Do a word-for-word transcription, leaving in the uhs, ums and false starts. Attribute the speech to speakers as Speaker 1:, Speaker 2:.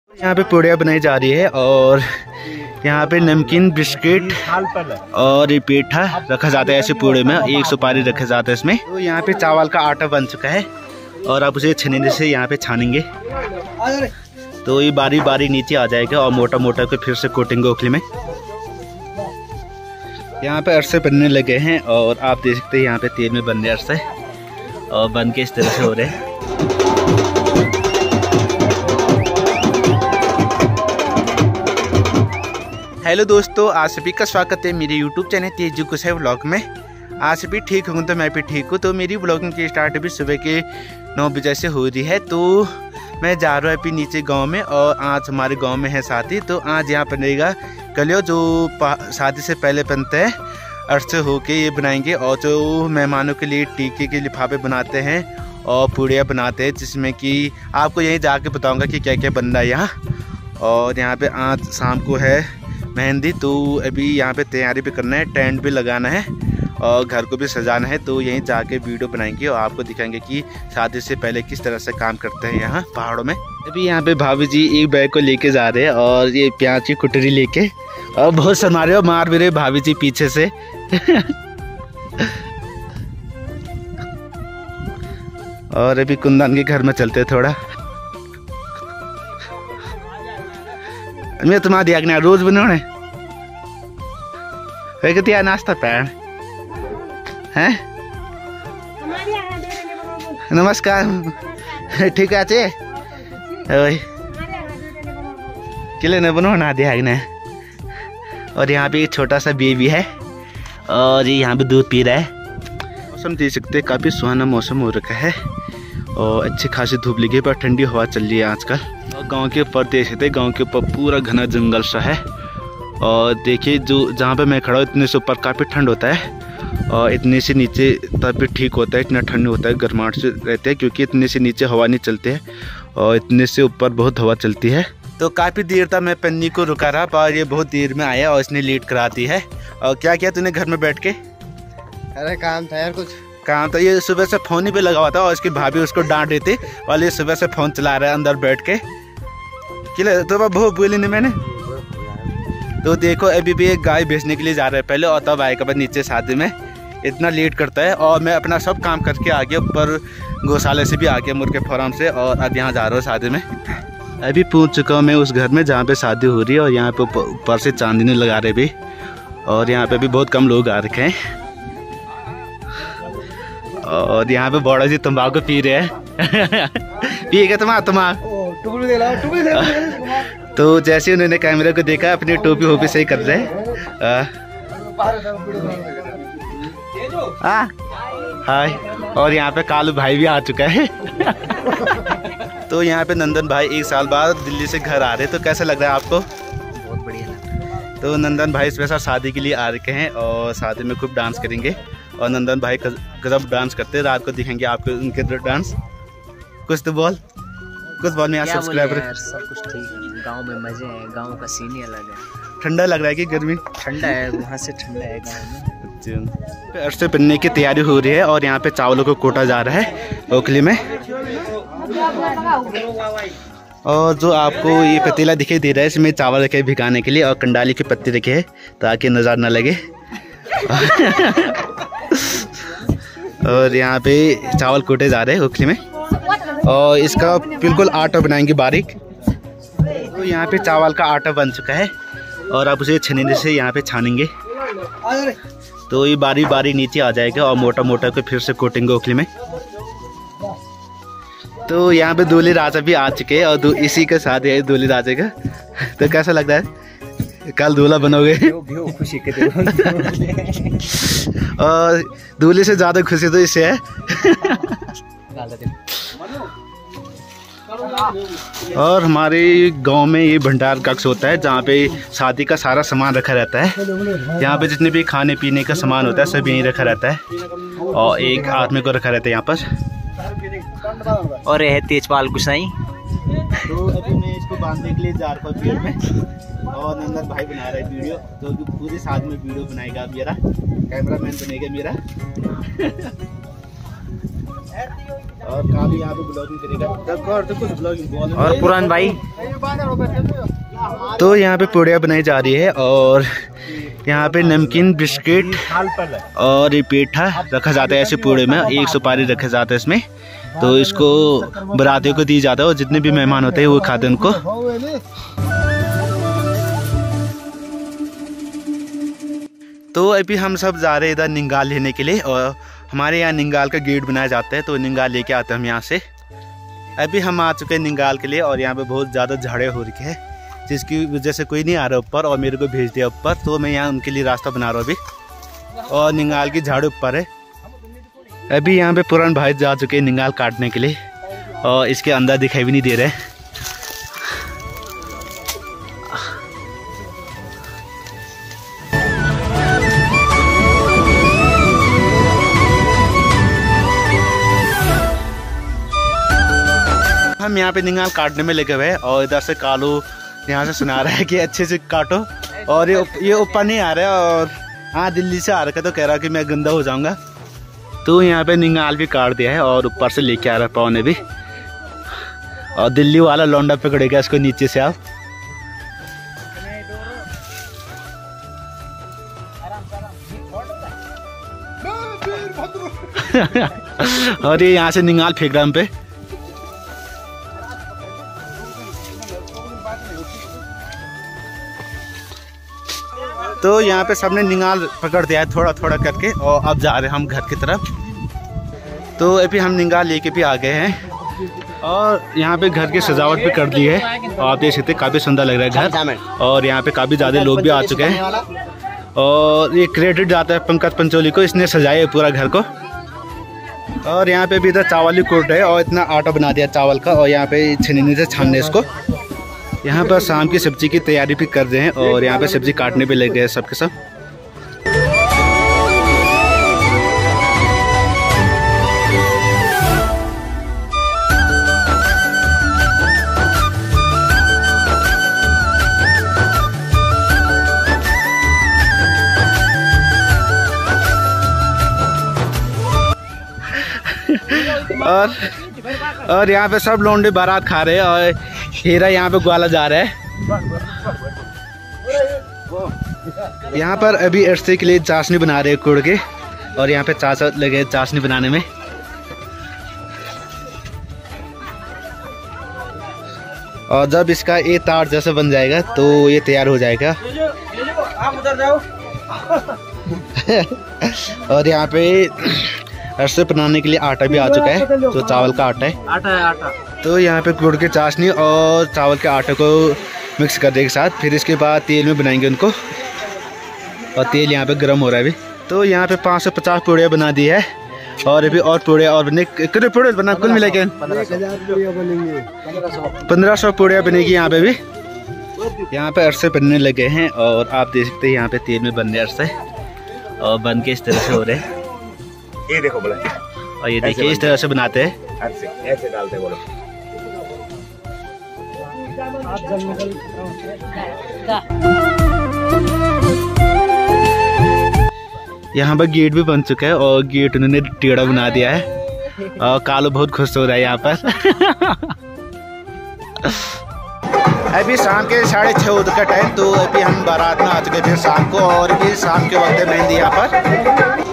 Speaker 1: यहाँ पे पूड़ियाँ बनाई जा रही है और यहाँ पे नमकीन, बिस्किट और ये पेठा रखा जाता है ऐसे पूड़े में। एक सुपारी रखा जाता है इसमें। तो यहाँ पे चावल का आटा बन चुका है और अब उसे छनेने से यहाँ पे छानेंगे तो ये बारी बारी नीचे आ जाएगा और मोटा मोटा को फिर से कोटेंगे ओखली में। यहाँ पे अरसे बनने लगे हैं और आप देख सकते हैं यहाँ पे तेल में बन रहे अरसे और बन के इस तरह से हो रहे हैं। हेलो दोस्तों, आप सभी का स्वागत है मेरे यूट्यूब चैनल तेजू कुछ है व्लॉग में। आप सभी ठीक हूँ तो मैं भी ठीक हूँ। तो मेरी व्लॉगिंग की स्टार्ट भी सुबह के नौ बजे से हो रही है। तो मैं जा रहा हूँ अभी नीचे गांव में और आज हमारे गांव में है शादी। तो आज यहाँ बनेगा कलियो जो शादी से पहले बनते हैं अरसे होके ये बनाएंगे और जो मेहमानों के लिए टीके के लिफाफे बनाते हैं और पूड़ियाँ बनाते हैं, जिसमें कि आपको यहीं जाके बताऊँगा कि क्या क्या बन रहा है यहाँ। और यहाँ पे आज शाम को है मेहंदी, तो अभी यहाँ पे तैयारी भी करना है, टेंट भी लगाना है और घर को भी सजाना है। तो यहीं जाके वीडियो बनाएंगे और आपको दिखाएंगे कि शादी से पहले किस तरह से काम करते हैं यहाँ पहाड़ों में। अभी यहाँ पे भाभी जी एक बैग को लेके जा रहे हैं और ये प्याज की कुटरी लेके, और बहुत शर्मा रहे हो, मार भी रहे भाभी जी पीछे से। और अभी कुंदन के घर में चलते थोड़ा। मैं तुम्हारी आज्ञा रोज बनाने है नाश्ता पैर हैं। नमस्कार, ठीक है चे किले ने बनवा दिया आज्ञा। और यहाँ पे एक छोटा सा बेबी है और ये यहाँ पे दूध पी रहा है। मौसम देख सकते हैं, काफ़ी सुहाना मौसम हो रखा है और अच्छी खासी धूप लगी है पर ठंडी हवा चल रही है आजकल। और गांव के ऊपर देख सकते हैं, गांव के ऊपर पूरा घना जंगल सा है। और देखिए जो जहाँ पे मैं खड़ा हूँ इतने से ऊपर काफ़ी ठंड होता है और इतने से नीचे तब भी ठीक होता है, इतना ठंड होता है, गर्माहट से रहते हैं क्योंकि इतने से नीचे हवा नहीं चलती है और इतने से ऊपर बहुत हवा चलती है। तो काफ़ी देर तक मैं पन्नी को रुका रहा पर ये बहुत देर में आया और इसने लेट करा दी है। और क्या किया तूने घर में बैठ के?
Speaker 2: अरे काम था यार, कुछ
Speaker 1: काम। तो ये सुबह से फ़ोन ही पे लगा हुआ था और इसकी भाभी उसको डांट रही थी और ये सुबह से फ़ोन चला रहा है अंदर बैठ के। किले तो बहुत बोली नहीं मैंने। तो देखो अभी भी एक गाय बेचने के लिए जा रहा है पहले और तब आएगा बाद नीचे शादी में। इतना लेट करता है और मैं अपना सब काम करके आ गया ऊपर, गौशाले से भी आ गया मुर्गे फार्म से, और अब यहाँ जा रहा हूँ शादी में। अभी पहुँच चुका हूँ मैं उस घर में जहाँ पे शादी हो रही है और यहाँ पे ऊपर से चांदनी लगा रहे भी और यहाँ पे भी बहुत कम लोग आ रखे हैं। और यहाँ पे बड़ा जी तम्बाकू पी रहे हैं। पिएगा तुम्हारा तम्बाकू? तो जैसे उन्होंने कैमरे को देखा अपनी टोपी होपी सही कर रहे हैं। हाय। और यहाँ पे कालू भाई भी आ चुका है। तो यहाँ पे नंदन भाई एक साल बाद दिल्ली से घर आ रहे, तो कैसा लग रहा है आपको?
Speaker 2: बहुत बढ़िया लग रहा है।
Speaker 1: तो नंदन भाई स्पेशल शादी के लिए आ रखे हैं और शादी में खूब डांस करेंगे और नंदन भाई गजब डांस करते हैं। रात को दिखेंगे आपको उनके डांस। कुछ तो बोल, कुछ बोल। में सब्सक्राइबर
Speaker 2: सब कुछ ठीक है, गांव में मजे हैं, गांव का सीन ही अलग है।
Speaker 1: ठंडा लग रहा है कि गर्मी?
Speaker 2: ठंडा है, वहाँ से ठंडा है गांव में।
Speaker 1: अरसे बनने की तैयारी हो रही है और यहाँ पे चावलों को कोटा जा रहा है ओखली में। और जो आपको ये पतीला दिखाई दे रहा है इसमें चावल रखे भिगाने के लिए और कंडाली की पत्ती रखे है ताकि नजर न लगे। और यहाँ पे चावल कोटे जा रहे हैं ओखली में और इसका बिल्कुल आटा बनाएंगे बारीक। तो यहाँ पे चावल का आटा बन चुका है और अब उसे छनेने से यहाँ पे छानेंगे तो ये बारी बारी नीचे आ जाएगा और मोटा मोटा को फिर से कोटेंगे ओखली में। तो यहाँ पे दूल्हे राजा भी आ चुके हैं और इसी के साथ है दूल्हे राजा का। तो कैसा लग रहा है? कल दूल्हा बनोगे?
Speaker 2: खुशी के दिन।
Speaker 1: और दूल्हे से ज्यादा खुशी तो इससे है। और हमारे गांव में ये भंडार कक्ष होता है जहाँ पे शादी का सारा सामान रखा रहता है। यहाँ पे जितने भी खाने पीने का सामान होता है सब यहीं रखा रहता है और एक आदमी को रखा रहता है यहाँ पर।
Speaker 2: और यह है तेजपाल गुसाई।
Speaker 1: तो अभी मैं इसको बांधने के लिए जा रहा हूँ पेड़ में और नंदन भाई बना रहा है वीडियो, तो पूरे साथ में वीडियो बनाएगा मेरा कैमरामैन बनेगा मेरा। और कालू यहाँ पे ब्लॉगिंग करेगा।
Speaker 2: और पुरान भाई
Speaker 1: तो यहाँ पे पूड़ियाँ बनाई जा रही है और यहाँ पे नमकीन, बिस्किट और ये पेठा रखा जाता है ऐसे पूड़े में। एक सुपारी रखा जाता है इसमें, तो इसको बरातियों को दी जाता है और जितने भी मेहमान होते हैं वो खाते हैं उनको। तो अभी हम सब जा रहे हैं इधर निंगाल लेने के लिए और हमारे यहाँ निंगाल का गेट बनाया जाता है, तो निंगाल लेके आते हैं हम यहाँ से। अभी हम आ चुके हैं निंगाल के लिए और यहाँ पे बहुत ज़्यादा झाड़े हो रखे हैं जिसकी वजह से कोई नहीं आ रहा ऊपर और मेरे को भेज दिया ऊपर, तो मैं यहाँ उनके लिए रास्ता बना रहा हूँ अभी। और निंगाल की झाड़ ऊपर है। अभी यहाँ पे पुरान भाई जा चुके हैं निंगाल काटने के लिए और इसके अंदर दिखाई भी नहीं दे रहे। हम यहाँ पे निंगाल काटने में लगे हुए हैं और इधर से कालू यहाँ से सुना रहा है कि अच्छे से काटो, और ये ये ऊपर नहीं आ रहा है और हाँ दिल्ली से आ रखा, तो कह रहा कि मैं गंदा हो जाऊंगा। तो यहाँ पे निंगाल भी काट दिया है और ऊपर से लेके आ रहा है पवन ने भी, और दिल्ली वाला लौंडा पकड़ेगा इसको नीचे से आप। और ये यहाँ से निंगाल फेंक रहा हम पे। तो यहाँ पे सबने निंगाल पकड़ दिया है थोड़ा थोड़ा करके और अब जा रहे हैं हम घर की तरफ। तो अभी हम निंगाल लेके भी आ गए हैं और यहाँ पे घर की सजावट भी कर दी है और आप देख सकते हैं काफ़ी सुंदर लग रहा है घर, और यहाँ पे काफ़ी ज़्यादा लोग भी आ चुके हैं। और ये क्रेडिट जाता है पंकज पंचोली को, इसने सजाया है पूरा घर को। और यहाँ पे भी इधर चावल ही कूट रहे और इतना आटा बना दिया चावल का, और यहाँ पे छन्नी से छानने इसको। यहाँ पर शाम की सब्जी की तैयारी भी कर रहे हैं और यहाँ पे सब्जी काटने पे लग गए सब के सब। और और यहाँ पे सब लौंडे बारात खा रहे हैं और हीरा यहाँ पे ग्वाला जा रहा है। यहाँ पर अभी अरसे के लिए चाशनी बना रहे हैं कुड़ के, और यहाँ पे चाचा लगे चाशनी बनाने में। और जब इसका ये तार जैसा बन जाएगा तो ये तैयार हो जाएगा। और यहाँ पे अरसे बनाने के लिए आटा भी आ चुका है, जो चावल का आटा है।
Speaker 2: आटा है आटा।
Speaker 1: तो यहाँ पे गुड़ के चाशनी और चावल के आटे को मिक्स कर देंगे साथ, फिर इसके बाद तेल में बनाएंगे उनको। और तेल यहाँ पे गर्म हो रहा है अभी। तो यहाँ पे पाँच सौ पचास पूड़ियाँ बना दी है और अभी और पूड़ियाँ और बने, कितने पूड़े बना कुल मिला के पंद्रह सौ पूड़ियाँ बनेगी यहाँ पे भी। यहाँ पे अरसे बनने लगे हैं और आप देख सकते हैं यहाँ पे तेल में बनने अरसे, और बन के इस तरह से हो रहे हैं।
Speaker 3: ये देखो बोला,
Speaker 1: और ये देखिए इस तरह से बनाते हैं,
Speaker 3: ऐसे ऐसे डालते बोलो।
Speaker 1: यहाँ पर गेट भी बन चुका है और गेट उन्होंने टेढ़ा बना दिया है और कालू बहुत खुश हो रहा है यहाँ पर। अभी शाम के साढ़े छः बजे का टाइम, तो अभी हम बारात में आ चुके थे शाम को, और अभी शाम के वक्त है मेहंदी यहाँ पर।